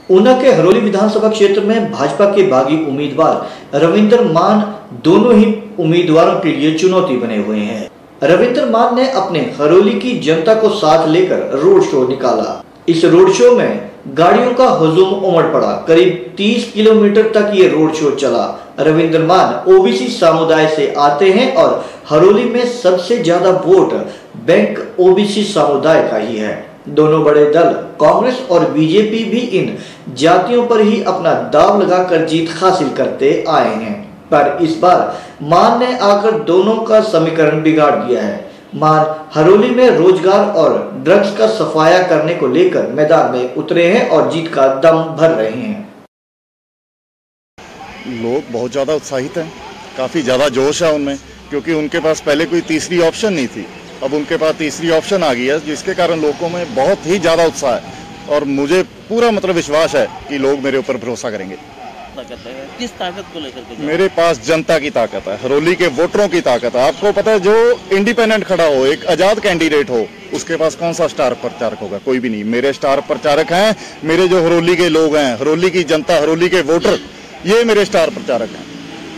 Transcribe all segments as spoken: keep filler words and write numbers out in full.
ऊना के हरोली विधानसभा क्षेत्र में भाजपा के बागी उम्मीदवार रविंद्र मान दोनों ही उम्मीदवारों के लिए चुनौती बने हुए हैं। रविंद्र मान ने अपने हरोली की जनता को साथ लेकर रोड शो निकाला। इस रोड शो में गाड़ियों का हुजूम उमड़ पड़ा। करीब तीस किलोमीटर तक ये रोड शो चला। रविंद्र मान ओबीसी समुदाय से आते हैं और हरोली में सबसे ज्यादा वोट बैंक ओबीसी समुदाय का ही है। दोनों बड़े दल कांग्रेस और बीजेपी भी इन जातियों पर ही अपना दाव लगाकर जीत हासिल करते आए हैं, पर इस बार मान ने आकर दोनों का समीकरण बिगाड़ दिया है। मान हरोली में रोजगार और ड्रग्स का सफाया करने को लेकर मैदान में उतरे हैं और जीत का दम भर रहे हैं। लोग बहुत ज़्यादा उत्साहित हैं, काफ़ी ज़्यादा जोश है उनमें, क्योंकि उनके पास पहले कोई तीसरी ऑप्शन नहीं थी। अब उनके पास तीसरी ऑप्शन आ गई है, जिसके कारण लोगों में बहुत ही ज़्यादा उत्साह है और मुझे पूरा मतलब विश्वास है कि लोग मेरे ऊपर भरोसा करेंगे। ताकत है, किस ताकत को लेकर के? मेरे पास जनता की ताकत है, हरोली के वोटरों की ताकत है। आपको पता है, जो इंडिपेंडेंट खड़ा हो, एक आज़ाद कैंडिडेट हो, उसके पास कौन सा स्टार प्रचारक होगा? कोई भी नहीं। मेरे स्टार प्रचारक हैं, मेरे जो हरोली के लोग हैं, हरोली की जनता, हरोली के वोटर, ये मेरे स्टार प्रचारक हैं।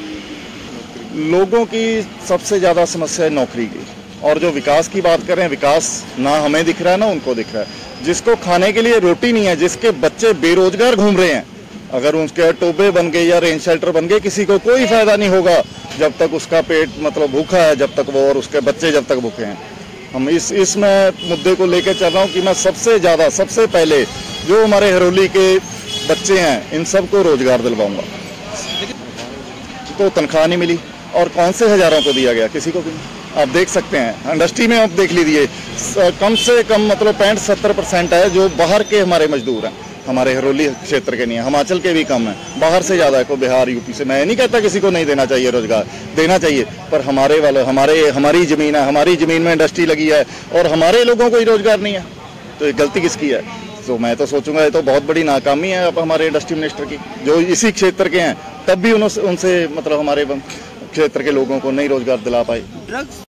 लोगों की सबसे ज़्यादा समस्या है नौकरी की, और जो विकास की बात करें, विकास ना हमें दिख रहा है ना उनको दिख रहा है। जिसको खाने के लिए रोटी नहीं है, जिसके बच्चे बेरोजगार घूम रहे हैं, अगर उसके टोबे बन गए या रेन शेल्टर बन गए, किसी को कोई फायदा नहीं होगा जब तक उसका पेट मतलब भूखा है, जब तक वो और उसके बच्चे जब तक भूखे हैं। हम इस इसमें मुद्दे को लेकर चल रहा हूँ कि मैं सबसे ज़्यादा सबसे पहले जो हमारे हरोली के बच्चे हैं, इन सबको रोजगार दिलवाऊंगा। तो तनख्वाह नहीं मिली, और कौन से हजारों को दिया गया? किसी को भी नहीं। आप देख सकते हैं इंडस्ट्री में, आप देख लीजिए, कम से कम मतलब पैंठ सत्तर परसेंट है जो बाहर के हमारे मजदूर हैं, हमारे हरोली क्षेत्र के नहीं है। हिमाचल के भी कम है, बाहर से ज़्यादा है, को बिहार यूपी से। मैं नहीं कहता किसी को नहीं देना चाहिए, रोजगार देना चाहिए, पर हमारे वाले हमारे हमारी ज़मीन है, हमारी ज़मीन में इंडस्ट्री लगी है और हमारे लोगों को ही रोजगार नहीं है, तो ये गलती किसकी है? तो मैं तो सोचूंगा ये तो बहुत बड़ी नाकामी है अब हमारे इंडस्ट्री मिनिस्टर की, जो इसी क्षेत्र के हैं, तब भी उनसे उनसे मतलब हमारे क्षेत्र के लोगों को नहीं रोजगार दिला पाए। ड्रग्स